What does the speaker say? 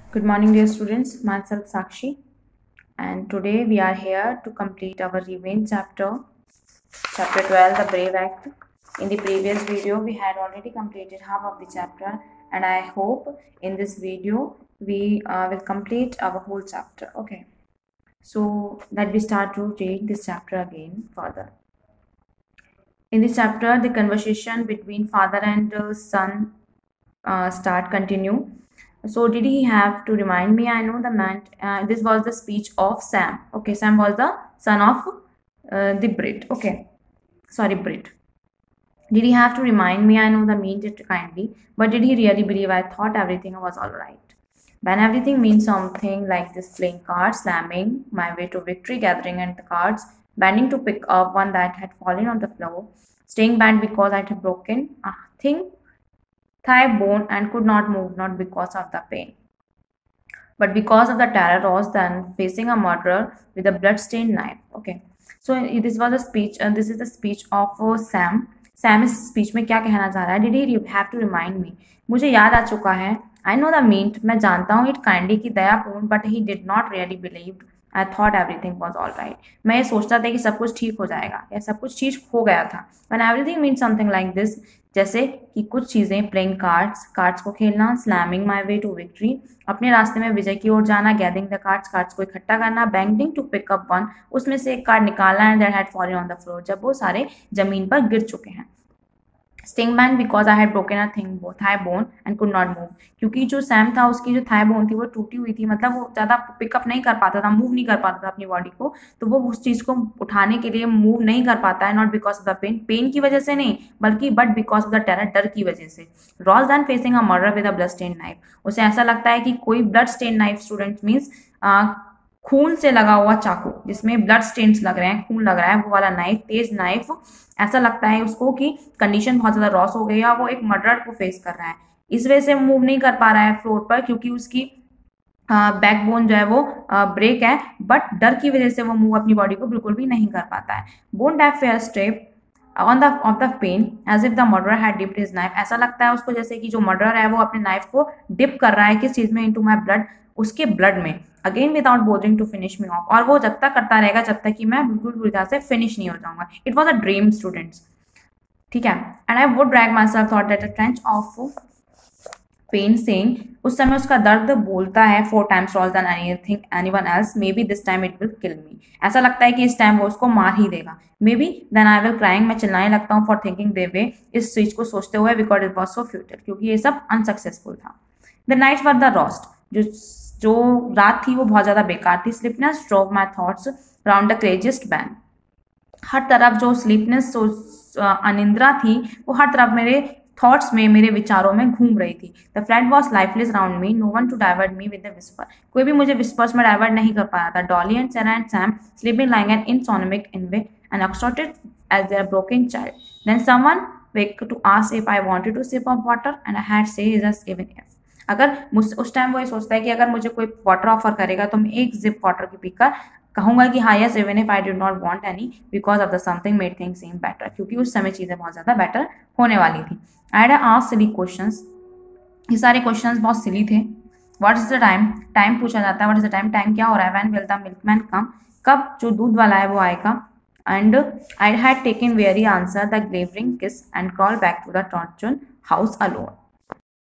Good morning, dear students. Myself Sakshi, and today we are here to complete our revenge chapter, chapter 12, The Brave Act. In the previous video, we had already completed half of the chapter, and I hope in this video we will complete our whole chapter. Okay, so let we start to read this chapter again further. In this chapter, the conversation between father and son continue. So did he have to remind me? I know the man. This was the speech of Sam. Okay, Sam was the son of the Brit. Okay, sorry, Brit. Did he have to remind me? I know the mean it kindly, but did he really believe I thought everything was all right? When everything means something like this: playing cards, slamming my way to victory, gathering at the cards, bending to pick up one that had fallen on the floor, staying bent because I had broken a thing thigh bone and could not move, not because of the pain, but because of the terror rose then facing a murderer with a blood-stained knife. Okay, so this was a speech. This is the speech of Sam. Sam इस speech में क्या कहना चाह रहा है? Did he have to remind me? मुझे याद आ चुका है. I know the meant. मैं जानता हूँ it kindly की दयापूर्ण, but he did not really believed. I thought everything was all right. मैं ये सोचता था कि सब कुछ ठीक हो जाएगा या सब कुछ ठीक हो गया था. When everything means something like this, जैसे कि कुछ चीजें, प्लेइंग कार्ड्स को खेलना, slamming my way to victory, अपने रास्ते में विजय की ओर जाना, गैदरिंग द कार्ड्स को इकट्ठा करना, banking to pick up one, उसमें से एक कार्ड निकालना, and that had fallen on the floor, जब वो सारे जमीन पर गिर चुके हैं. Sting ban because I had broken a thing thigh bone and could not move, क्योंकि जो सैम था उसकी जो थाई बोन थी वो टूटी हुई थी, मतलब वो ज़्यादा पिकअप नहीं कर पाता था, मूव नहीं कर पाता था अपनी बॉडी को, तो वो उस चीज़ को उठाने के लिए मूव नहीं कर पाता है. Not because of the pain की वजह से नहीं, बल्कि but because of the terror, डर की वजह से. Rose than facing a murder with a blood stain knife, उसे ऐसा लगता है कि कोई blood stain knife, student means खून से लगा हुआ चाकू जिसमें ब्लड स्टेन्स लग रहे हैं, खून लग रहा है, वो वाला नाइफ, तेज नाइफ. ऐसा लगता है उसको कि कंडीशन बहुत ज्यादा रॉस हो गई है, वो एक मर्डर को फेस कर रहा है. इस वजह से मूव नहीं कर पा रहा है फ्लोर पर, क्योंकि उसकी बैकबोन जो है वो ब्रेक है, बट डर की वजह से वो मूव अपनी बॉडी को बिल्कुल भी नहीं कर पाता है. Bone dap fair step on the of the pain as if the murderer had dipped his knife, ऐसा लगता है उसको जैसे कि जो मर्डरर है वो अपने नाइफ को डिप कर रहा है किस चीज में, इनटू माय ब्लड, उसके ब्लड में, again without bothering to finish me off, और वो जब तक करता रहेगा जब तक कि मैं बिल्कुल पूरी तरह से फिनिश नहीं हो जाऊंगा. It was a dream, students. ठीक है. And I would drag myself thought that a trench of pain saying, उस समय उसका दर्द बोलता है 4 times worse than anyone else, maybe this time it will kill me, ऐसा लगता है कि इस टाइम वो उसको मार ही देगा. Maybe then I will crying, मैं चिल्लाने लगता हूँ, फॉर थिंकिंग दे वे, इस चीज को सोचते हुए, because it was so futile, क्योंकि ये सब अनसक्सेसफुल था. The nights were the roast, जो रात थी वो बहुत ज्यादा बेकार थी. Sleepiness drove my thoughts round the craziest band, हर तरफ जो स्लीपनेस, अनिंद्रा थी, वो हर तरफ मेरे थॉट्स में, मेरे विचारों में घूम रही थी. The flat was lifeless round me, no one to divert me with the whisper, कोई भी मुझे विस्पर्स में डाइवर्ट नहीं कर पा रहा था. Dolly and Sarah and Sam sleeping lying an insomniac in way and extorted as their broken child. Then someone wake to ask if I wanted to sip of water and I had say just given if. अगर उस time वो ये सोचता है कि अगर मुझे कोई वाटर ऑफर करेगा तो मैं एक जिप वाटर की पीकर कहूंगा कि हाँ yes, even if I did not want any, because of the something made things seem better, क्योंकि उस समय चीजें बहुत ज्यादा बेटर होने वाली थी. I had asked silly questions, ये सारे क्वेश्चंस बहुत सिली थे. What is the time, time पूछा जाता है. What is the time, time क्या हो रहा है. When will the milkman come, कब जो दूध वाला है वो आएगा. And I had taken very answer the glavering kiss and crawl back to the torture house alone.